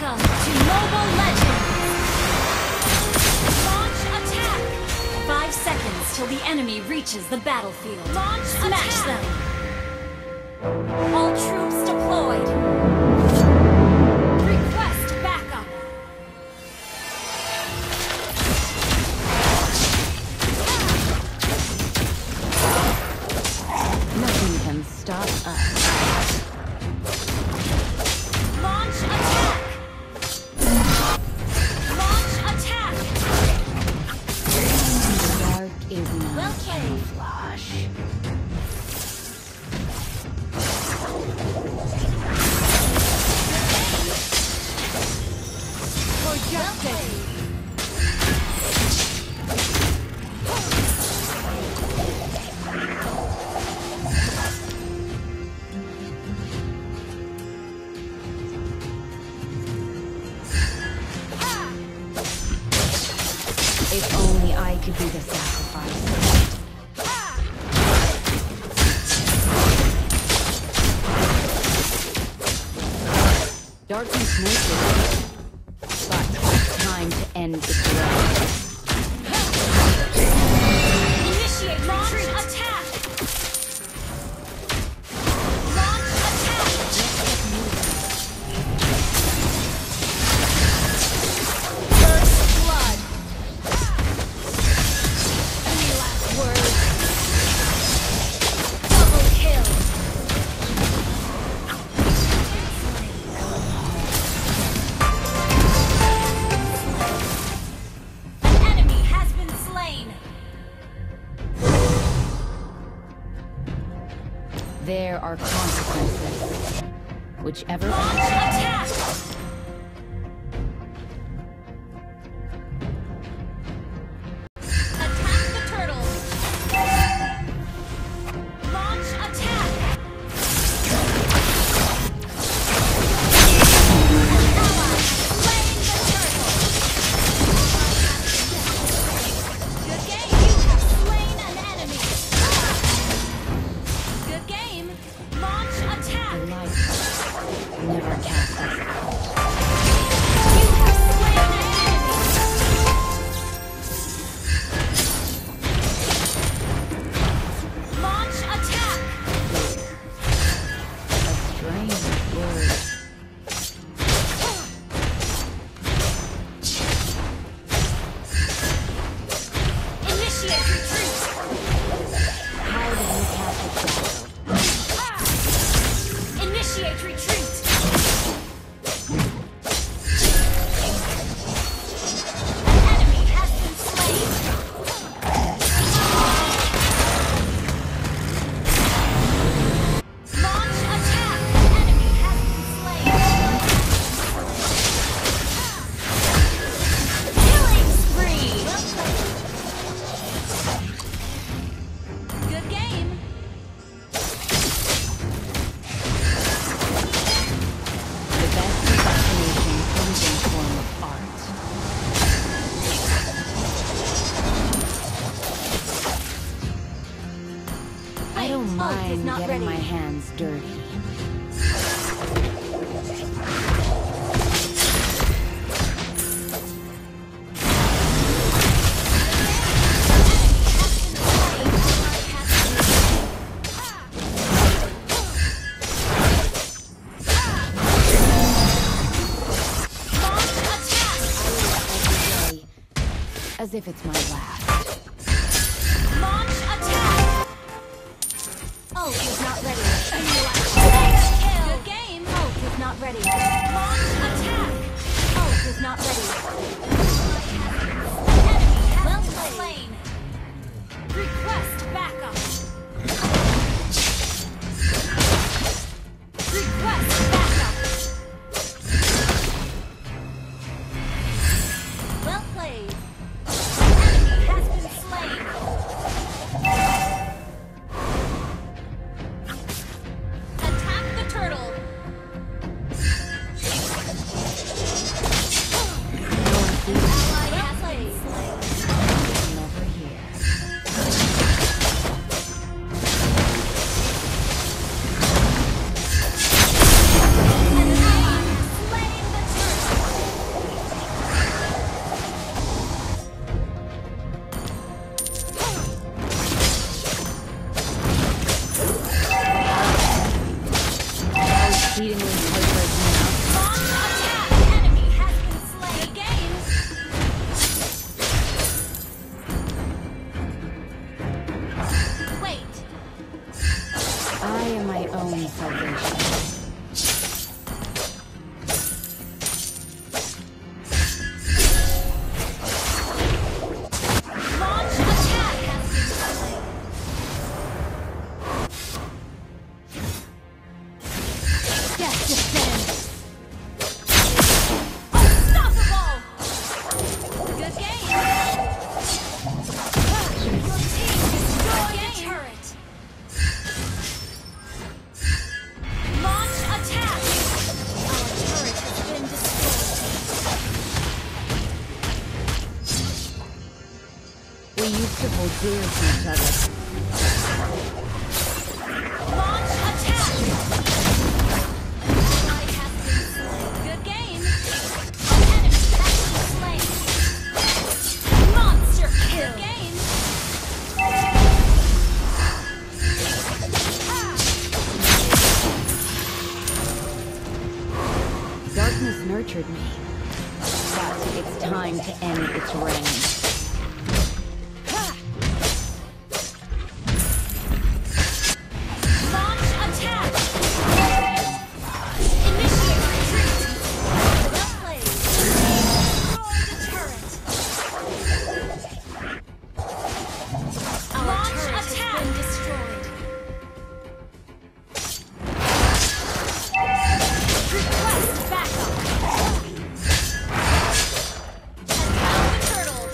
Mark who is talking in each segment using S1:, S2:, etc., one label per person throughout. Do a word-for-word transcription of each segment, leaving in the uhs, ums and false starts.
S1: Welcome to Mobile Legends! Launch attack! Five seconds till the enemy reaches the battlefield. Launch Smash attack. them! All troops deployed! Request backup!
S2: Nothing can stop us.
S1: Launch attack! Launch attack!
S2: Dark is not
S1: Well played.
S2: camouflage.
S1: For justice!
S2: If only I could be the sacrifice. Darkness knows it, but it's time to end the delay.
S1: Initiate launch attack! Launch attack! First blood! Any last words? Double kill! An enemy has been slain!
S2: There are consequences. Whichever
S1: Launch attack! Attack the turtle! Launch attack! An ally has slain the turtle! Good game! You have slain an enemy! Good game! Launch attack!
S2: the light never casts us out.
S1: You have slain an enemy! Launch attack!
S2: A strange word.
S1: Initiate retreat!
S2: How do you cast a shadow?
S1: Ah! Initiate retreat! An enemy has been slain! Launch attack! An enemy has been slain! Killing spree! Good game!
S2: The best assassination comes in form of art. I don't
S1: Ult is
S2: mind
S1: not
S2: getting
S1: ready.
S2: my hands dirty. As if it's my last.
S1: Launch attack! Ult is not ready. Kill. Good game. Ult is not ready. Launch attack! Ult is not ready. Enemy has been slain. Request backup. Request backup. Well played. Enemy has
S2: exceedingly heartbreaking enough.
S1: Launch attack! Enemy has been slain. Good game! Wait!
S2: I am my own salvation.
S1: Launch attack has been slain. Death descends. Unstoppable! Good game! Your team destroyed a turret. Launch attack! Our turret has been destroyed.
S2: We used to hold dear to each other.
S1: Launch attack! Ally has been slain. Good game! An enemy has been slain. Monster kill! Good game!
S2: Darkness nurtured me, but it's time to end its reign.
S1: Launch attack! Initiate retreat! Well played! Destroy the turret! Our Launch turret attack! Has been destroyed. Request backup! Attack the turtle!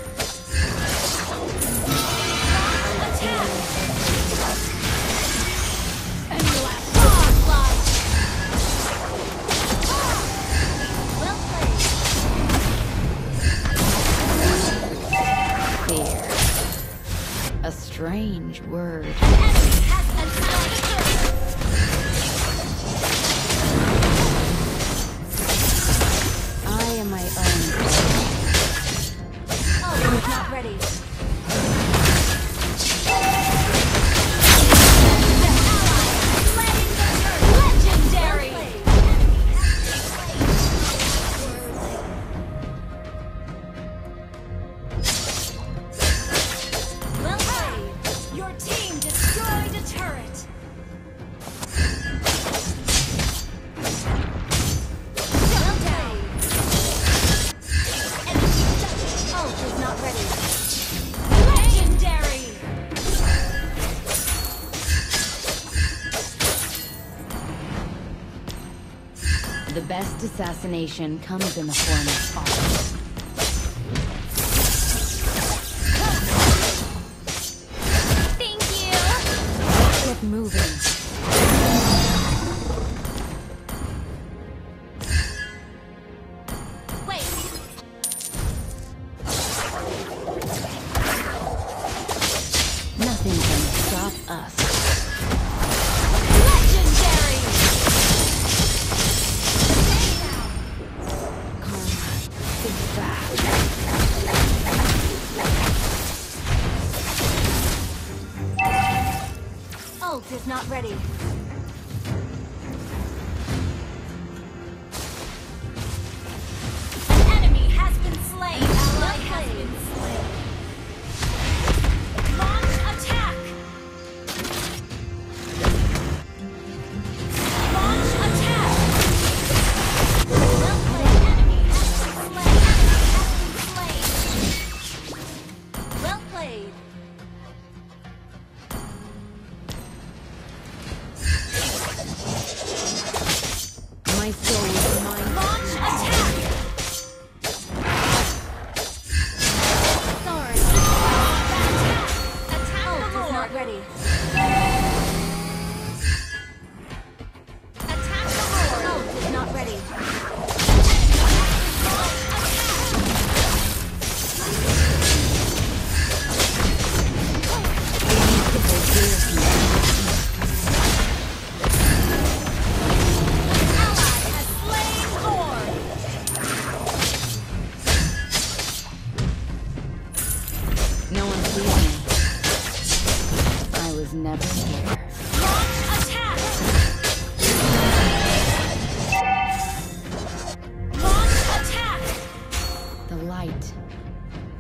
S1: Launch attack! And last godlike! Well played.
S2: Fear. A strange word.
S1: Enemy has been slain.
S2: I am my own.
S1: Oh, it's not ready. The ally slaying the turret. Legendary. Well played. Your team destroyed a turret. Well played. Enemy ult is not ready. Legendary.
S2: The best assassination comes in the form of art.
S1: Thank you.
S2: Get moving.
S1: Wait.
S2: Nothing can stop us.
S1: Legendary.
S2: Karma is back.
S1: Ult is not ready.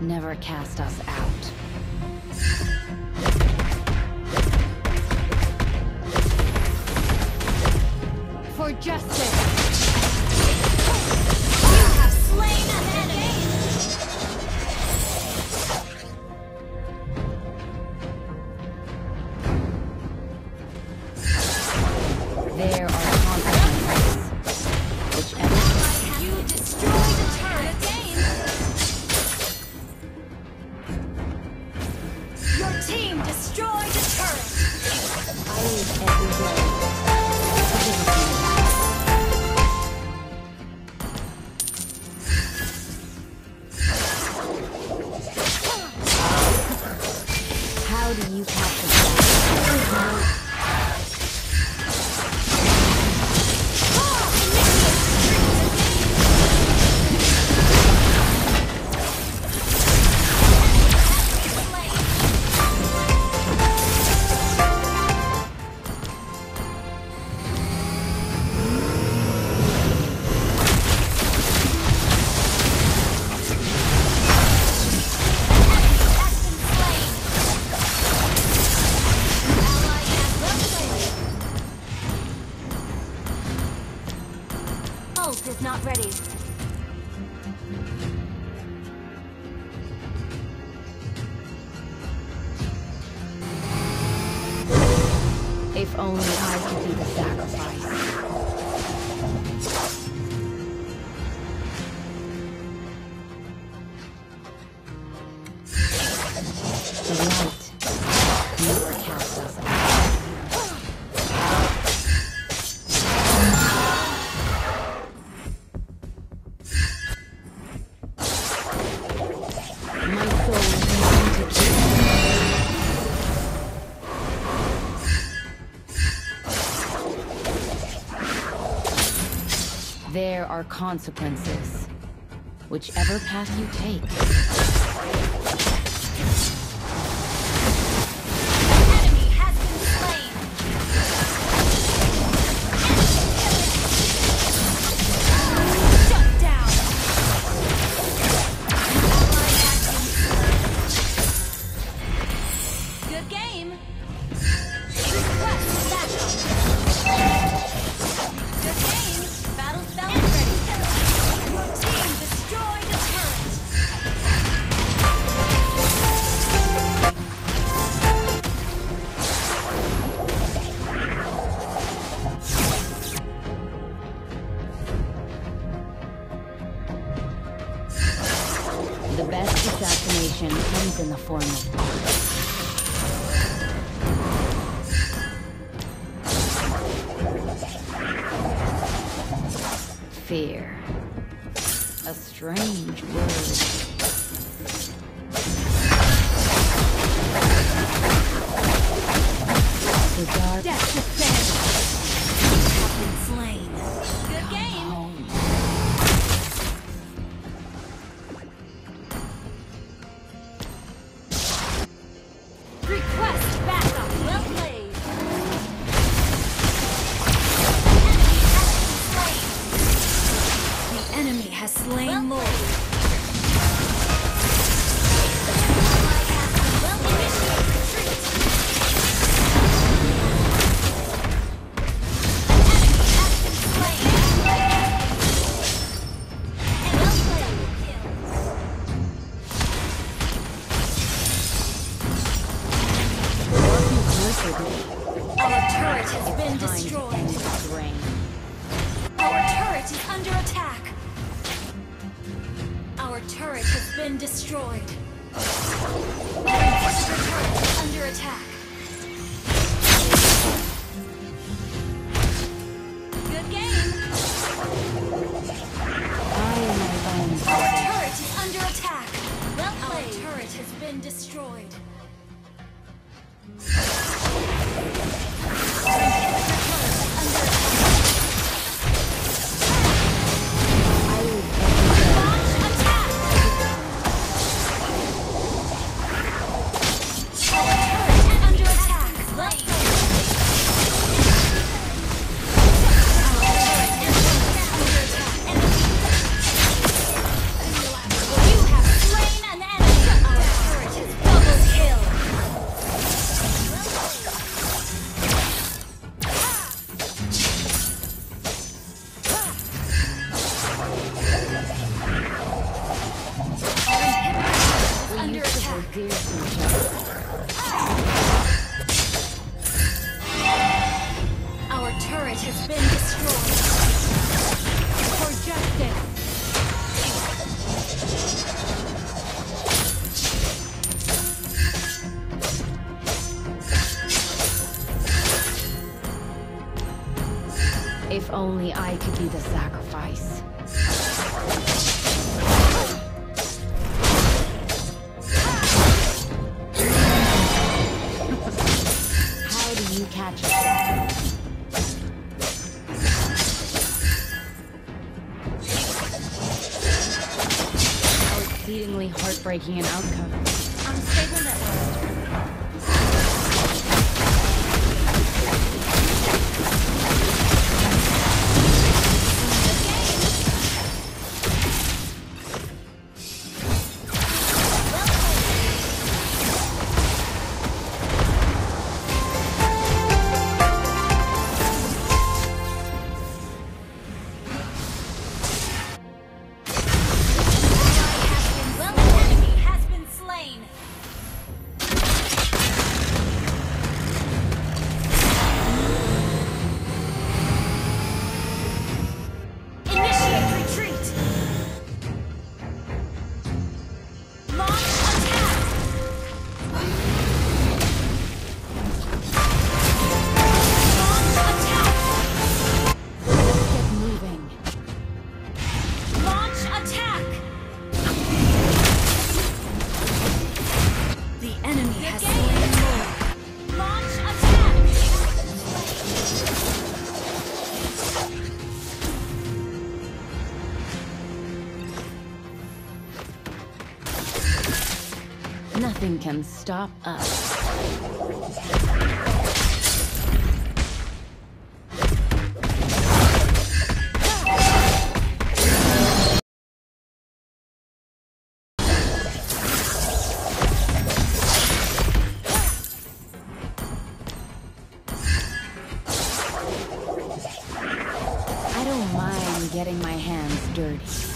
S2: never cast us out. For justice!
S1: You have slain an enemy!
S2: There are consequences. Whichever.
S1: You destroyed the turret game! Your team destroyed the turret!
S2: I live every day. How do you capture that?
S1: Ult is not ready.
S2: If only I could be the sacrifice. The light never casts us out. My soul is meant to kill. There are consequences. Whichever path you take.
S1: Enemy has been slain! Shut down! Good game! Request backup! Good game! Battle spell ready! Your team destroyed a turret!
S2: The best assassination comes in the form of art. Fear. A strange word. The dark
S1: Death defend! You have been slain. Good game!
S2: home.
S1: Request backup! Well played! The enemy has slain Lord. Well initiate retreat! Enemy has been slain! And well played!
S2: Nurtured me.
S1: Our turret has been
S2: Time to
S1: destroyed.
S2: end its reign.
S1: Our turret is under attack. Our turret has been destroyed. Our inhibitor turret is under attack. Good game.
S2: I am my own
S1: Our
S2: God.
S1: turret is under attack. Well played. Our turret has been destroyed. Our inhibitor turret is under attack.
S2: I live every day.
S1: Launch attack! Our turret is under attack. Well played. Our turret is under attack. You have slain an enemy. turret has been destroyed. For justice.
S2: If only I could be the sacrifice. How do you catch it? How exceedingly heartbreaking an outcome.
S1: Unstable network.
S2: Nothing can stop us. I don't mind getting my hands dirty.